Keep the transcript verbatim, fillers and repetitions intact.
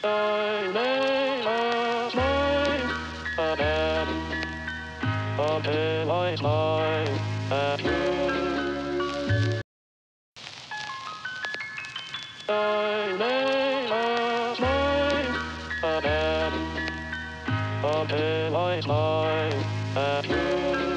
I may a smile again until I smile at you. I may a smile again until I smile at you.